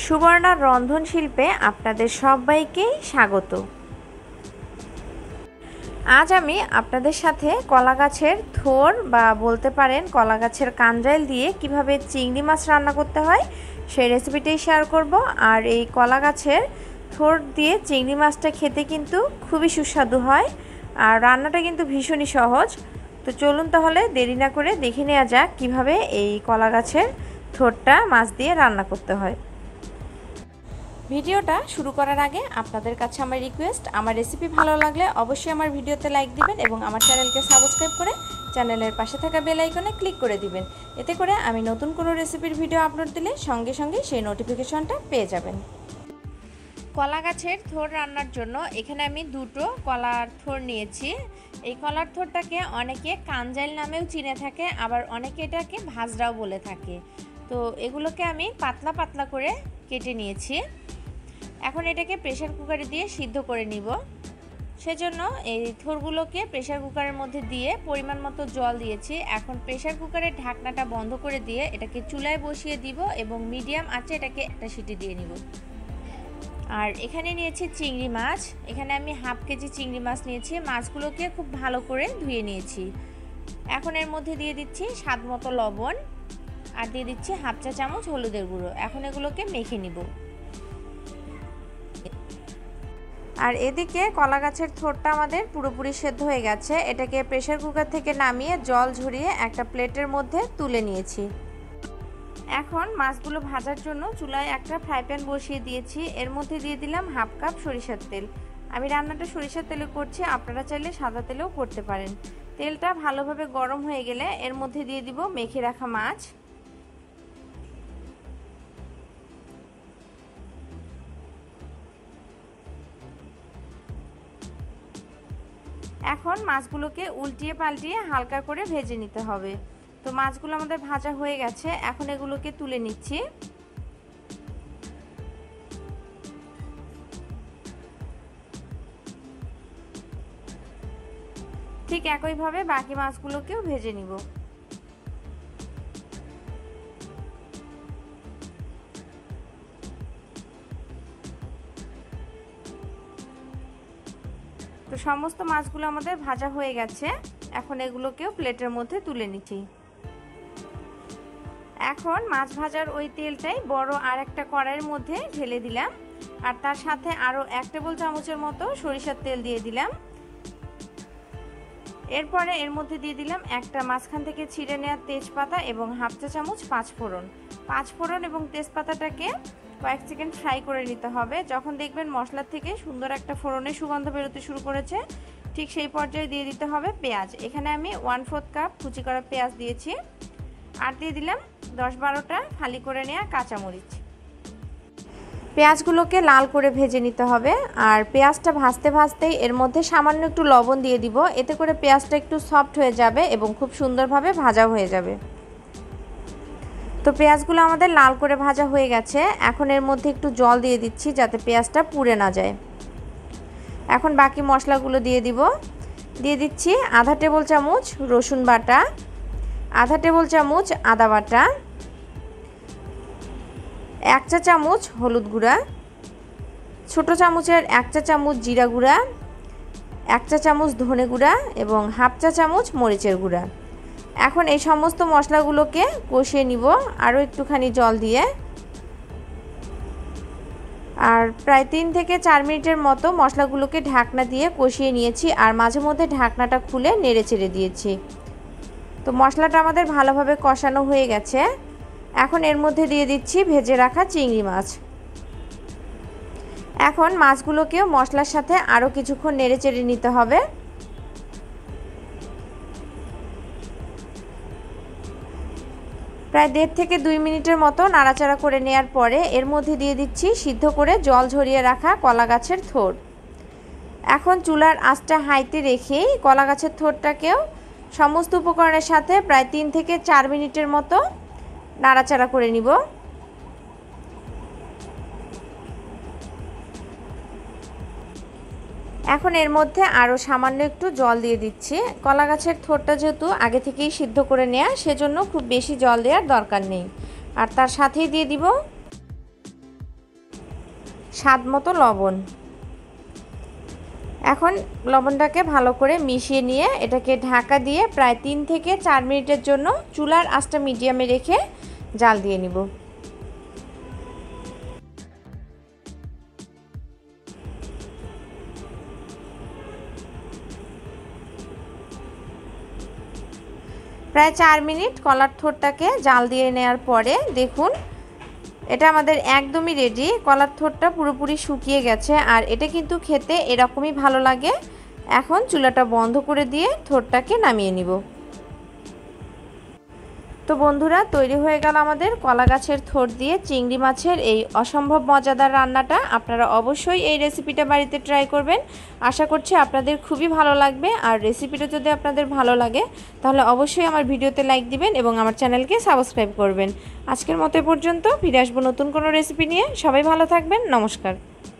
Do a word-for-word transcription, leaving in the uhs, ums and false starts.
সুবর্ণার রন্ধন শিল্পে আপনাদের সবাইকেই স্বাগত। আজ আমি আপনাদের সাথে কলা গাছের থোর বা বলতে পারেন কলা গাছের কাঞ্জাইল দিয়ে কিভাবে চিংড়ি মাছ রান্না করতে হয় সেই রেসিপিটাই শেয়ার করব। আর এই কলা গাছের থোর দিয়ে চিংড়ি মাছটা খেতে কিন্তু খুবই সুস্বাদু হয় আর রান্নাটা কিন্তু ভীষণই সহজ। তো চলুন তাহলে দেরি না করে দেখে নেওয়া যাক কীভাবে এই কলা গাছের থোরটা মাছ দিয়ে রান্না করতে হয়। ভিডিওটা শুরু করার আগে আপনাদের কাছে আমার রিকোয়েস্ট, আমার রেসিপি ভালো লাগলে অবশ্যই আমার ভিডিওতে লাইক দিবেন এবং আমার চ্যানেলকে সাবস্ক্রাইব করে চ্যানেলের পাশে থাকা বেল আইকনে ক্লিক করে দিবেন। এতে করে আমি নতুন কোনো রেসিপির ভিডিও আপলোড দিলে সঙ্গে সঙ্গে সেই নোটিফিকেশনটা পেয়ে যাবেন। কলা গাছের থোর রান্নার জন্য এখানে আমি দুটো কলার থোর নিয়েছি। এই কলার থোরটাকে অনেকে কাঞ্জাইল নামেও চিনে থাকে, আবার অনেকে এটাকে ভাজরাও বলে থাকে। তো এগুলোকে আমি পাতলা পাতলা করে কেটে নিয়েছি। এখন এটাকে প্রেসার কুকারে দিয়ে সিদ্ধ করে নিব। সেজন্য এই থোরগুলোকে প্রেসার কুকারের মধ্যে দিয়ে পরিমাণ মতো জল দিয়েছি। এখন প্রেসার কুকারের ঢাকনাটা বন্ধ করে দিয়ে এটাকে চুলায় বসিয়ে দিব এবং মিডিয়াম আঁচে এটাকে একটা সিটি দিয়ে নিব। আর এখানে নিয়েছি চিংড়ি মাছ। এখানে আমি হাফ কেজি চিংড়ি মাছ নিয়েছি। মাছগুলোকে খুব ভালো করে ধুয়ে নিয়েছি। এখন এর মধ্যে দিয়ে দিচ্ছি স্বাদ মতো লবণ আর দিয়ে দিচ্ছি হাফ চা চামচ হলুদের গুঁড়ো। এখন এগুলোকে মেখে নিব। আর এদিকে কলা গাছের থোরটা আমাদের পুরোপুরি সেদ্ধ হয়ে গেছে। এটাকে প্রেসার কুকার থেকে নামিয়ে জল ঝরিয়ে একটা প্লেটের মধ্যে তুলে নিয়েছি। এখন মাছগুলো ভাজার জন্য চুলায় একটা ফ্রাই প্যান বসিয়ে দিয়েছি। এর মধ্যে দিয়ে দিলাম হাফ কাপ সরিষার তেল। আমি রান্নাটা সরিষার তেলে করছি, আপনারা চাইলে সাদা তেলেও করতে পারেন। তেলটা ভালোভাবে গরম হয়ে গেলে এর মধ্যে দিয়ে দিব মেখে রাখা মাছ। এখন মাছগুলোকে উল্টিয়ে পাল্টিয়ে হালকা করে ভেজে নিতে হবে। তো মাছগুলো আমাদের ভাজা হয়ে গেছে, এখন এগুলোকে তুলে নিচ্ছি। ঠিক একইভাবে বাকি মাছগুলোকেও ভেজে নিব। তো সমস্ত মাছগুলো আমাদের ভাজা হয়ে গেছে। এখন এগুলোকেও প্লেটের মধ্যে তুলে নিচ্ছি। এখন মাছ ভাজার ওই তেলটাই বড় আর একটা কড়াইয়ের মধ্যে ঢেলে দিলাম আর তার সাথে আরও এক টেবিল চামচের মতো সরিষার তেল দিয়ে দিলাম। এরপরে এর মধ্যে দিয়ে দিলাম একটা মাঝখান থেকে ছিঁড়ে নেওয়া তেজপাতা এবং হাফ চা চামচ পাঁচ ফোড়ন। পাঁচ ফোড়ন এবং তেজপাতাটাকে কয়েক সেকেন্ড ফ্রাই করে নিতে হবে। যখন দেখবেন মশলার থেকে সুন্দর একটা ফোড়নের সুগন্ধ বেরোতে শুরু করেছে, ঠিক সেই পর্যায়ে দিয়ে দিতে হবে পেঁয়াজ। এখানে আমি ওয়ান ফোর্থ কাপ কুচি করা পেঁয়াজ দিয়েছি আর দিয়ে দিলাম দশ বারোটা ফালি করে নেওয়া কাঁচামরিচ। পেঁয়াজগুলোকে লাল করে ভেজে নিতে হবে। আর পেঁয়াজটা ভাজতে ভাজতেই এর মধ্যে সামান্য একটু লবণ দিয়ে দিব। এতে করে পেঁয়াজটা একটু সফট হয়ে যাবে এবং খুব সুন্দরভাবে ভাজা হয়ে যাবে। তো পেঁয়াজগুলো আমাদের লাল করে ভাজা হয়ে গেছে। এখন এর মধ্যে একটু জল দিয়ে দিচ্ছি যাতে পেঁয়াজটা পুড়ে না যায়। এখন বাকি মশলাগুলো দিয়ে দিব। দিয়ে দিচ্ছি আধা টেবিল চামচ রসুন বাটা, আধা টেবিল চামচ আদা বাটা, এক চা চামচ হলুদ গুঁড়া, ছোটো চামচের এক চা চামচ জিরা গুঁড়া, এক চা চামচ ধনে গুঁড়া এবং হাফ চা চামচ মরিচের গুঁড়া। এখন এই সমস্ত মশলাগুলোকে কষিয়ে নিব আরও একটুখানি জল দিয়ে। আর প্রায় তিন থেকে চার মিনিটের মতো মশলাগুলোকে ঢাকনা দিয়ে কষিয়ে নিয়েছি আর মাঝে মধ্যে ঢাকনাটা খুলে নেড়ে চেড়ে দিয়েছি। তো মশলাটা আমাদের ভালোভাবে কষানো হয়ে গেছে। এখন এর মধ্যে দিয়ে দিচ্ছি ভেজে রাখা চিংড়ি মাছ। এখন মাছগুলোকেও মশলার সাথে আরও কিছুক্ষণ নেড়ে চেড়ে নিতে হবে। প্রায় দেড় থেকে দুই মিনিটের মতো নাড়াচাড়া করে নেওয়ার পরে এর মধ্যে দিয়ে দিচ্ছি সিদ্ধ করে জল ঝরিয়ে রাখা কলা গাছের থোর। এখন চুলার আঁচটা হাইতে রেখেই কলা গাছের থোরটাকেও সমস্ত উপকরণের সাথে প্রায় তিন থেকে চার মিনিটের মতো নাড়াচাড়া করে নিব। এখন এর মধ্যে আরও সামান্য একটু জল দিয়ে দিচ্ছি। কলা গাছের থোরটা যেহেতু আগে থেকেই সিদ্ধ করে নেওয়া, সেজন্য খুব বেশি জল দেওয়ার দরকার নেই। আর তার সাথেই দিয়ে দিব স্বাদ মতো লবণ। এখন লবণটাকে ভালো করে মিশিয়ে নিয়ে এটাকে ঢাকা দিয়ে প্রায় তিন থেকে চার মিনিটের জন্য চুলার আঁচটা মিডিয়ামে রেখে জাল দিয়ে নিব। প্রায় চার মিনিট কলার থোড়টাকে জাল দিয়ে নেওয়ার পরে দেখুন এটা আমাদের একদমই রেডি। কলার থোড়টা পুরোপুরি শুকিয়ে গেছে আর এটা কিন্তু খেতে এরকমই ভালো লাগে। এখন চুলাটা বন্ধ করে দিয়ে থোড়টাকে নামিয়ে নিব। তো বন্ধুরা, তৈরি হয়ে গেল আমাদের কলা গাছের থোড় দিয়ে চিংড়ি মাছের এই অসম্ভব মজাদার রান্নাটা। আপনারা অবশ্যই এই রেসিপিটা বাড়িতে ট্রাই করবেন। আশা করছি আপনাদের খুবই ভালো লাগবে। আর রেসিপিটা যদি আপনাদের ভালো লাগে তাহলে অবশ্যই আমার ভিডিওতে লাইক দিবেন এবং আমার চ্যানেলকে সাবস্ক্রাইব করবেন। আজকের মতো পর্যন্ত, ফিরে আসবো নতুন কোনো রেসিপি নিয়ে। সবাই ভালো থাকবেন। নমস্কার।